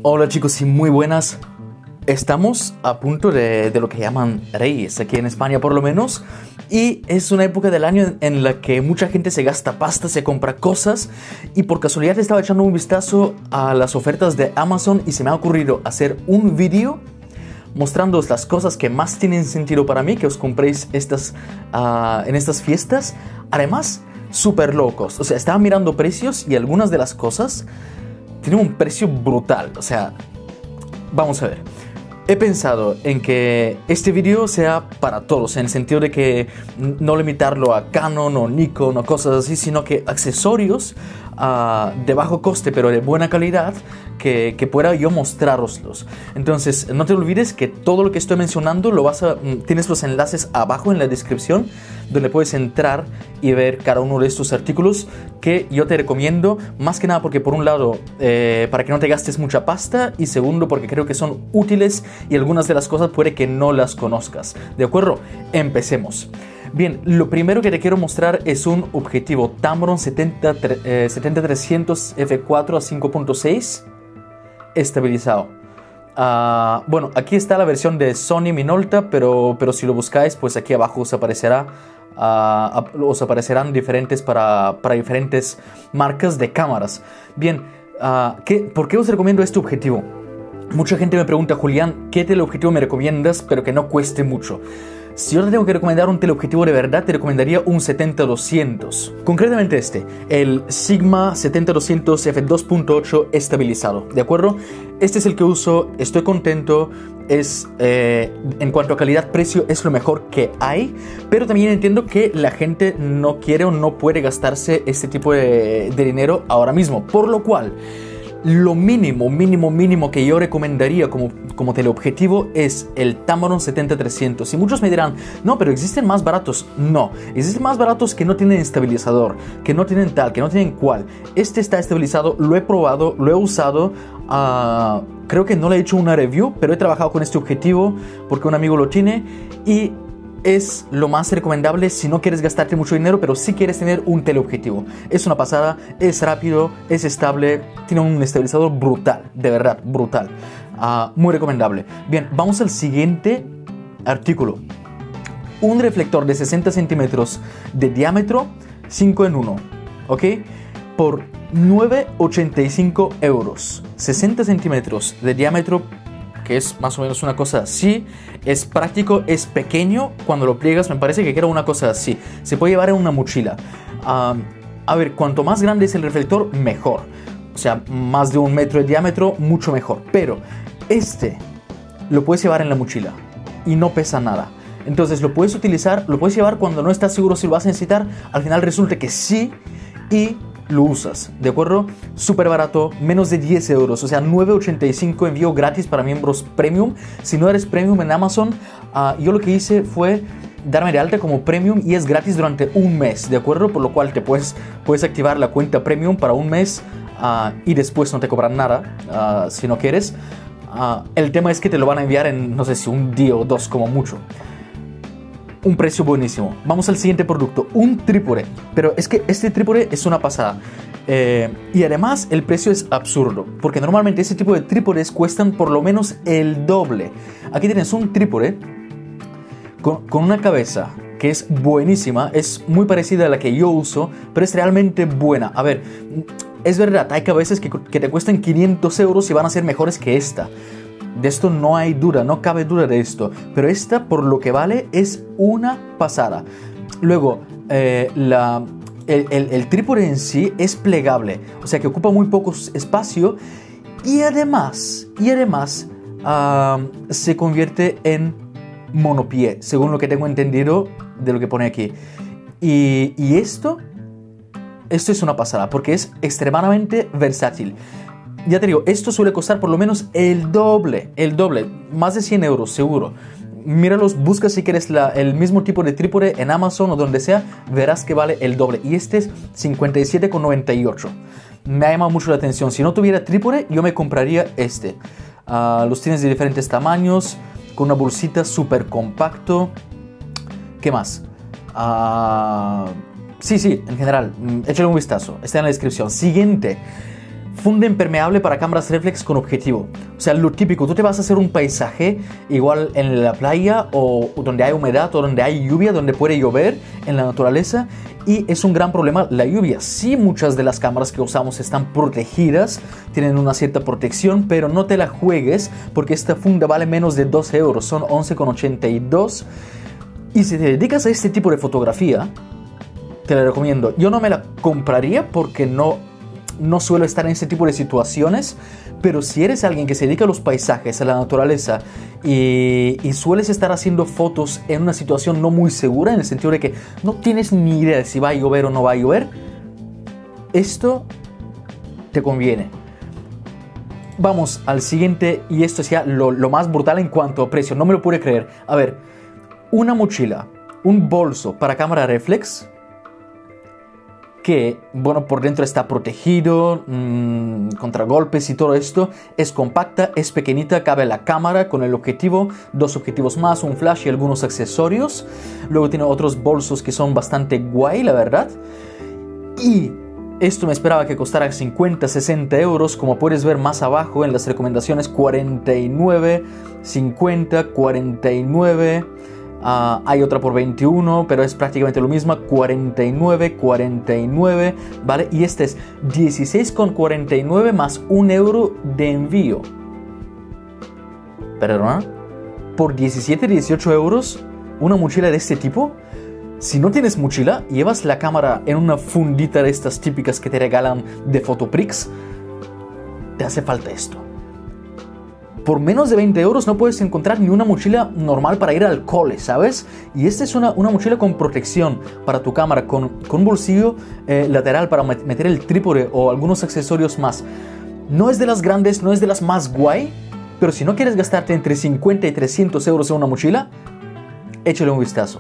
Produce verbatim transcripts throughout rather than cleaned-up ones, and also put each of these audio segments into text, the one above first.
Hola chicos y muy buenas. Estamos a punto de, de lo que llaman Reyes, aquí en España por lo menos. Y es una época del año en la que mucha gente se gasta pasta, se compra cosas. Y por casualidad estaba echando un vistazo a las ofertas de Amazon y se me ha ocurrido hacer un vídeo mostrándoos las cosas que más tienen sentido para mí, que os compréis estas, uh, en estas fiestas. Además, súper low cost. O sea, estaba mirando precios y algunas de las cosas tienen un precio brutal. O sea, vamos a ver. He pensado en que este vídeo sea para todos, en el sentido de que no limitarlo a Canon o Nikon o cosas así, sino que accesorios uh, de bajo coste pero de buena calidad que, que pueda yo mostraroslos. Entonces, no te olvides que todo lo que estoy mencionando lo vas a, tienes los enlaces abajo en la descripción, donde puedes entrar y ver cada uno de estos artículos que yo te recomiendo, más que nada porque por un lado eh, para que no te gastes mucha pasta, y segundo porque creo que son útiles y algunas de las cosas puede que no las conozcas. ¿De acuerdo? Empecemos. Bien, lo primero que te quiero mostrar es un objetivo Tamron setenta trescientos F cuatro a cinco punto seis estabilizado. Uh, bueno, aquí está la versión de Sony Minolta, pero, pero si lo buscáis, pues aquí abajo os aparecerá uh, os aparecerán diferentes para, para diferentes marcas de cámaras. Bien, uh, ¿qué, ¿por qué os recomiendo este objetivo? Mucha gente me pregunta: Julián, ¿qué teleobjetivo me recomiendas pero que no cueste mucho? Si yo te tengo que recomendar un teleobjetivo de verdad, te recomendaría un setenta doscientos. Concretamente este, el Sigma setenta doscientos F dos punto ocho estabilizado, ¿de acuerdo? Este es el que uso, estoy contento, es, eh, en cuanto a calidad-precio es lo mejor que hay, pero también entiendo que la gente no quiere o no puede gastarse este tipo de, de dinero ahora mismo, por lo cual lo mínimo, mínimo, mínimo que yo recomendaría como, como teleobjetivo es el Tamron setenta trescientos. Y muchos me dirán: no, pero existen más baratos. No, existen más baratos que no tienen estabilizador, que no tienen tal, que no tienen cual. Este está estabilizado, lo he probado, lo he usado. Uh, creo que no le he hecho una review, pero he trabajado con este objetivo porque un amigo lo tiene y es lo más recomendable si no quieres gastarte mucho dinero, pero si quieres tener un teleobjetivo. Es una pasada, es rápido, es estable, tiene un estabilizador brutal, de verdad, brutal. Uh, muy recomendable. Bien, vamos al siguiente artículo. Un reflector de sesenta centímetros de diámetro, cinco en uno, ¿ok? Por nueve ochenta y cinco euros. sesenta centímetros de diámetro, que es más o menos una cosa así. Es práctico, es pequeño. Cuando lo pliegas me parece que queda una cosa así. Se puede llevar en una mochila. Um, a ver, cuanto más grande es el reflector, mejor. O sea, más de un metro de diámetro, mucho mejor. Pero este lo puedes llevar en la mochila y no pesa nada. Entonces lo puedes utilizar, lo puedes llevar cuando no estás seguro si lo vas a necesitar. Al final resulta que sí y lo usas, ¿de acuerdo? Súper barato, menos de diez euros, o sea, nueve ochenta y cinco, envío gratis para miembros premium. Si no eres premium en Amazon, uh, yo lo que hice fue darme de alta como premium y es gratis durante un mes, ¿de acuerdo? Por lo cual te puedes, puedes activar la cuenta premium para un mes uh, y después no te cobran nada uh, si no quieres. Uh, el tema es que te lo van a enviar en, no sé si un día o dos como mucho. Un precio buenísimo. Vamos al siguiente producto, un trípode. Pero es que este trípode es una pasada. Eh, y además el precio es absurdo, porque normalmente ese tipo de trípodes cuestan por lo menos el doble. Aquí tienes un trípode con, con una cabeza que es buenísima, es muy parecida a la que yo uso, pero es realmente buena. A ver, es verdad, hay cabezas que, que te cuestan quinientos euros y van a ser mejores que esta. De esto no hay duda, no cabe duda de esto. Pero esta, por lo que vale, es una pasada. Luego, eh, la, el, el, el trípode en sí es plegable, o sea que ocupa muy poco espacio. Y además, y además uh, se convierte en monopié, según lo que tengo entendido de lo que pone aquí. Y, y esto, esto es una pasada, porque es extremadamente versátil. Ya te digo, esto suele costar por lo menos el doble, el doble, más de cien euros seguro. Míralos, busca si quieres la, el mismo tipo de trípode en Amazon o donde sea, verás que vale el doble. Y este es cincuenta y siete con noventa y ocho. Me ha llamado mucho la atención. Si no tuviera trípode, yo me compraría este. Uh, los tienes de diferentes tamaños, con una bolsita súper compacto. ¿Qué más? Uh, sí, sí, en general, échale un vistazo, está en la descripción. Siguiente. Funda impermeable para cámaras reflex con objetivo. O sea, lo típico, tú te vas a hacer un paisaje igual en la playa o donde hay humedad o donde hay lluvia, donde puede llover en la naturaleza, y es un gran problema la lluvia. Sí, muchas de las cámaras que usamos están protegidas, tienen una cierta protección, pero no te la juegues porque esta funda vale menos de doce euros, son once con ochenta y dos. Y si te dedicas a este tipo de fotografía, te la recomiendo. Yo no me la compraría porque no... No suelo estar en este tipo de situaciones, pero si eres alguien que se dedica a los paisajes, a la naturaleza y, y sueles estar haciendo fotos en una situación no muy segura, en el sentido de que no tienes ni idea de si va a llover o no va a llover, esto te conviene. Vamos al siguiente, y esto es ya lo, lo más brutal en cuanto a precio, no me lo pude creer. A ver, una mochila, un bolso para cámara reflex, que, bueno, por dentro está protegido mmm, contra golpes y todo esto. Es compacta, es pequeñita, cabe la cámara con el objetivo, dos objetivos más, un flash y algunos accesorios. Luego tiene otros bolsos que son bastante guay, la verdad. Y esto me esperaba que costara cincuenta, sesenta euros. Como puedes ver más abajo en las recomendaciones, cuarenta y nueve, cincuenta, cuarenta y nueve... Uh, hay otra por veintiuno, pero es prácticamente lo mismo, cuarenta y nueve, cuarenta y nueve, ¿vale? Y este es dieciséis con cuarenta y nueve más un euro de envío. ¿Perdona? ¿Por diecisiete, dieciocho euros una mochila de este tipo? Si no tienes mochila, llevas la cámara en una fundita de estas típicas que te regalan de Fotoprix, te hace falta esto. Por menos de veinte euros no puedes encontrar ni una mochila normal para ir al cole, ¿sabes? Y esta es una, una mochila con protección para tu cámara, con, con un bolsillo eh, lateral para meter el trípode o algunos accesorios más. No es de las grandes, no es de las más guay, pero si no quieres gastarte entre cincuenta y trescientos euros en una mochila, échale un vistazo.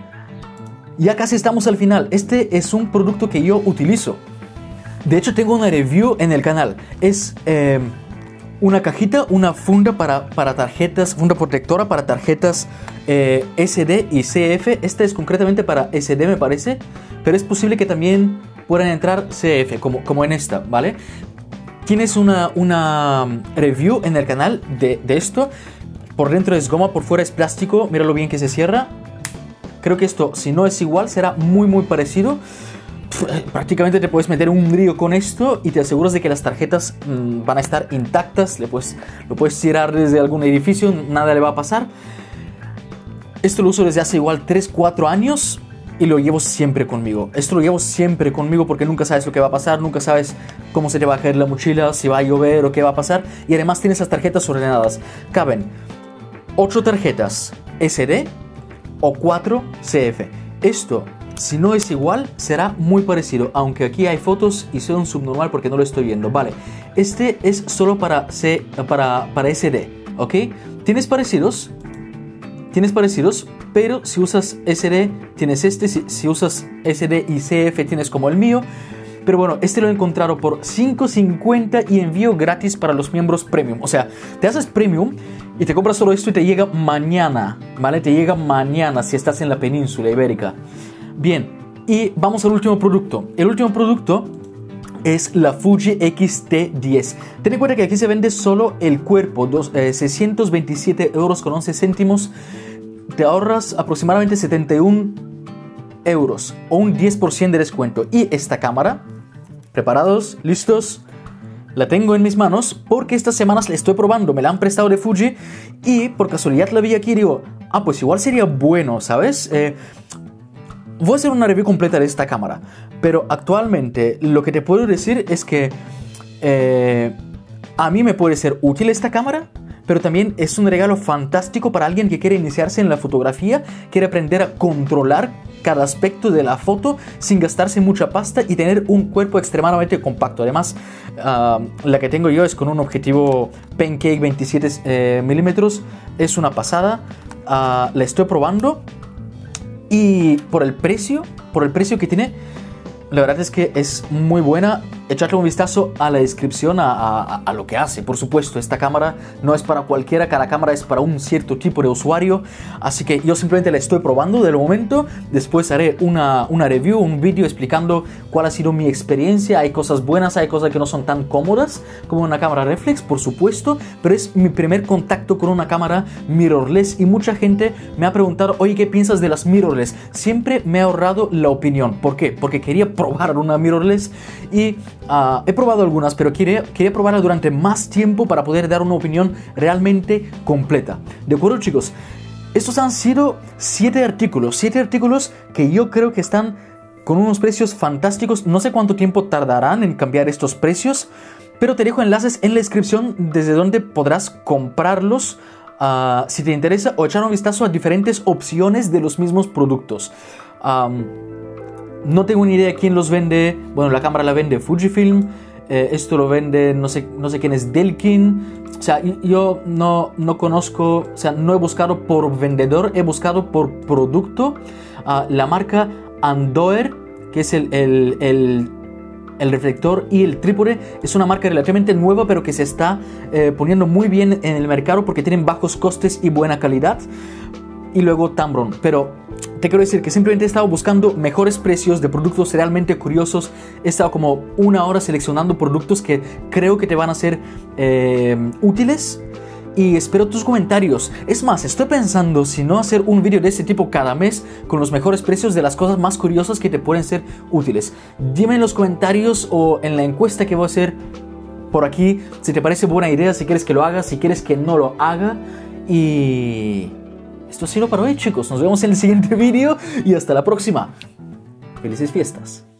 Ya casi estamos al final. Este es un producto que yo utilizo. De hecho, tengo una review en el canal. Es... Eh, una cajita, una funda para, para tarjetas, funda protectora para tarjetas eh, S D y C F. Esta es concretamente para S D, me parece, pero es posible que también puedan entrar C F, como, como en esta, ¿vale? Tienes una, una review en el canal de, de esto. Por dentro es goma, por fuera es plástico. Míralo bien que se cierra. Creo que esto, si no es igual, será muy muy parecido. Prácticamente te puedes meter un río con esto y te aseguras de que las tarjetas mmm, van a estar intactas. Le puedes, lo puedes tirar desde algún edificio, nada le va a pasar. Esto lo uso desde hace igual tres, cuatro años y lo llevo siempre conmigo. Esto lo llevo siempre conmigo porque nunca sabes lo que va a pasar, nunca sabes cómo se te va a caer la mochila, si va a llover o qué va a pasar. Y además tienes las tarjetas ordenadas. Caben ocho tarjetas S D o cuatro C F. Esto, si no es igual, será muy parecido, aunque aquí hay fotos y soy un subnormal porque no lo estoy viendo. Vale, este es solo para, C, para, para S D, ¿ok? Tienes parecidos, tienes parecidos, pero si usas S D tienes este, si, si usas S D y C F tienes como el mío. Pero bueno, este lo he encontrado por cinco cincuenta y envío gratis para los miembros premium. O sea, te haces premium y te compras solo esto y te llega mañana, ¿vale? Te llega mañana si estás en la península ibérica. Bien, y vamos al último producto. El último producto es la Fuji X T diez. Ten en cuenta que aquí se vende solo el cuerpo, dos, eh, seiscientos veintisiete euros con once céntimos. Te ahorras aproximadamente setenta y un euros o un diez por ciento de descuento. Y esta cámara, ¿preparados? ¿Listos? La tengo en mis manos porque estas semanas la estoy probando. Me la han prestado de Fuji y por casualidad la vi aquí y digo, ah, pues igual sería bueno, ¿sabes? Eh... Voy a hacer una review completa de esta cámara, pero actualmente lo que te puedo decir es que eh, a mí me puede ser útil esta cámara, pero también es un regalo fantástico para alguien que quiere iniciarse en la fotografía, quiere aprender a controlar cada aspecto de la foto sin gastarse mucha pasta y tener un cuerpo extremadamente compacto. Además, uh, la que tengo yo es con un objetivo Pancake veintisiete eh, milímetros, es una pasada, uh, la estoy probando. Y por el precio, por el precio que tiene, la verdad es que es muy buena. echarle un vistazo a la descripción, a, a, a lo que hace. Por supuesto, esta cámara no es para cualquiera, cada cámara es para un cierto tipo de usuario, así que yo simplemente la estoy probando de momento. Después haré una, una review, un vídeo explicando cuál ha sido mi experiencia. Hay cosas buenas, hay cosas que no son tan cómodas como una cámara reflex, por supuesto, pero es mi primer contacto con una cámara mirrorless y mucha gente me ha preguntado, oye, ¿qué piensas de las mirrorless? Siempre me he ahorrado la opinión. ¿Por qué? Porque quería probar una mirrorless y uh, he probado algunas, pero quería, quería probarla durante más tiempo para poder dar una opinión realmente completa. ¿De acuerdo, chicos? Estos han sido siete artículos, siete artículos que yo creo que están con unos precios fantásticos. No sé cuánto tiempo tardarán en cambiar estos precios, pero te dejo enlaces en la descripción desde donde podrás comprarlos uh, si te interesa, o echar un vistazo a diferentes opciones de los mismos productos. Um, no tengo ni idea quién los vende. Bueno, la cámara la vende Fujifilm. Eh, esto lo vende, no sé, no sé quién es, Delkin. O sea, yo no, no conozco, o sea, no he buscado por vendedor, he buscado por producto. Uh, la marca Andoer, que es el, el, el, el reflector y el trípode, es una marca relativamente nueva, pero que se está eh, poniendo muy bien en el mercado porque tienen bajos costes y buena calidad. Y luego Tamron, pero te quiero decir que simplemente he estado buscando mejores precios de productos realmente curiosos. He estado como una hora seleccionando productos que creo que te van a ser eh, útiles. Y espero tus comentarios. Es más, estoy pensando si no hacer un vídeo de este tipo cada mes con los mejores precios de las cosas más curiosas que te pueden ser útiles. Dime en los comentarios o en la encuesta que voy a hacer por aquí si te parece buena idea, si quieres que lo haga, si quieres que no lo haga. Y esto ha sido para hoy, chicos. Nos vemos en el siguiente vídeo y hasta la próxima. Felices fiestas.